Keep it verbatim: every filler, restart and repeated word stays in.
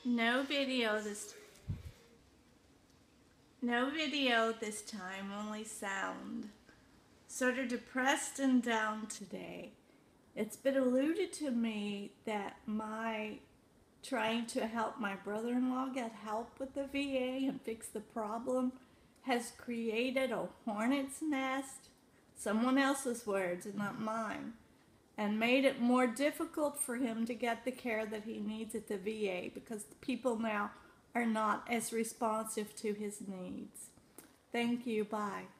No video this no video this time, only sound. Sort of depressed and down today. It's been alluded to me that my trying to help my brother-in-law get help with the V A and fix the problem has created a hornet's nest, someone else's words and not mine, and made it more difficult for him to get the care that he needs at the V A because the people now are not as responsive to his needs. Thank you. Bye.